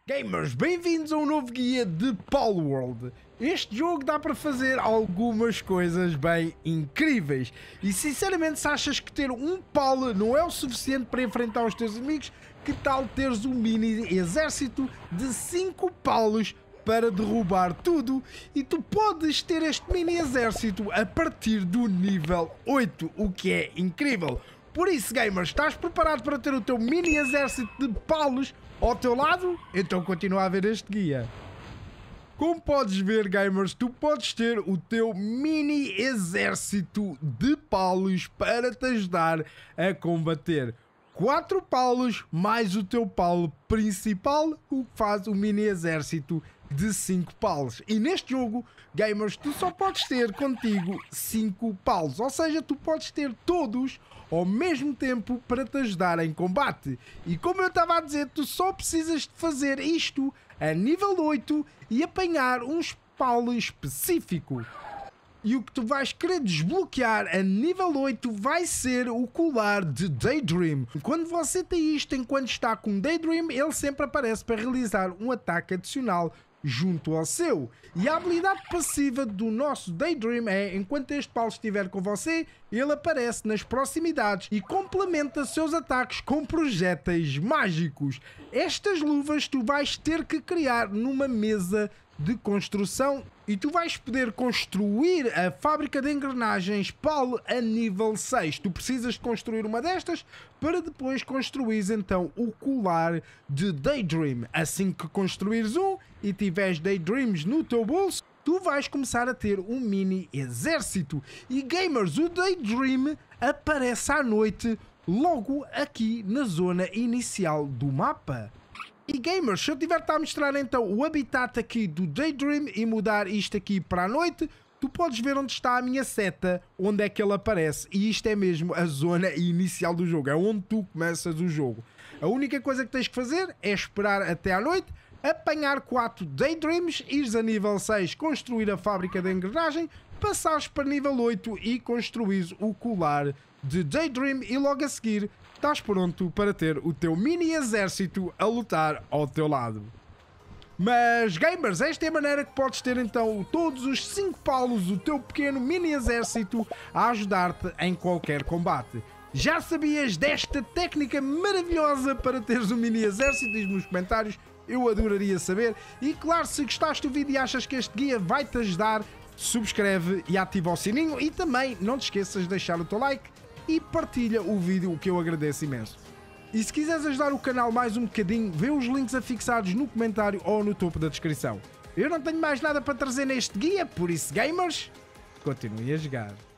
Gamers, bem-vindos a um novo guia de Palworld. Este jogo dá para fazer algumas coisas bem incríveis. E sinceramente, se achas que ter um Pal não é o suficiente para enfrentar os teus inimigos, que tal teres um mini exército de 5 Palos para derrubar tudo? E tu podes ter este mini exército a partir do nível 8, o que é incrível. Por isso, gamers, estás preparado para ter o teu mini exército de Palos ao teu lado? Então continua a ver este guia. Como podes ver, gamers, tu podes ter o teu mini exército de Palos para te ajudar a combater. 4 Palos mais o teu Palo principal, o que faz o mini exército de 5 Palos. E neste jogo, gamers, tu só podes ter contigo 5 Palos. Ou seja, tu podes ter todos ao mesmo tempo para te ajudar em combate. E como eu estava a dizer, tu só precisas de fazer isto a nível 8 e apanhar um Palo específico. E o que tu vais querer desbloquear a nível 8 vai ser o colar de Daydream. Quando você tem isto enquanto está com Daydream, ele sempre aparece para realizar um ataque adicional junto ao seu. E a habilidade passiva do nosso Daydream é, enquanto este Palo estiver com você, ele aparece nas proximidades e complementa seus ataques com projéteis mágicos. Estas luvas tu vais ter que criar numa mesa de construção e tu vais poder construir a fábrica de engrenagens Pal a nível 6. Tu precisas de construir uma destas para depois construires então o colar de Daydream. Assim que construires um e tiveres Daydreams no teu bolso, tu vais começar a ter um mini exército. E gamers, o Daydream aparece à noite logo aqui na zona inicial do mapa. E gamers, se eu tiver-te a mostrar então o habitat aqui do Daydream e mudar isto aqui para a noite, tu podes ver onde está a minha seta, onde é que ele aparece. E isto é mesmo a zona inicial do jogo, é onde tu começas o jogo. A única coisa que tens que fazer é esperar até à noite, apanhar 4 Daydreams, ires a nível 6, construir a fábrica de engrenagem, passares para nível 8 e construires o colar de Daydream e logo a seguir estás pronto para ter o teu mini exército a lutar ao teu lado. Mas gamers, esta é a maneira que podes ter então todos os 5 Palos, o teu pequeno mini exército a ajudar-te em qualquer combate. Já sabias desta técnica maravilhosa para teres um mini exército? Diz-me nos comentários, eu adoraria saber. E claro, se gostaste do vídeo e achas que este guia vai-te ajudar, subscreve e ativa o sininho e também não te esqueças de deixar o teu like e partilha o vídeo, o que eu agradeço imenso. E se quiseres ajudar o canal mais um bocadinho, vê os links afixados no comentário ou no topo da descrição. Eu não tenho mais nada para trazer neste guia, por isso gamers, continuem a jogar.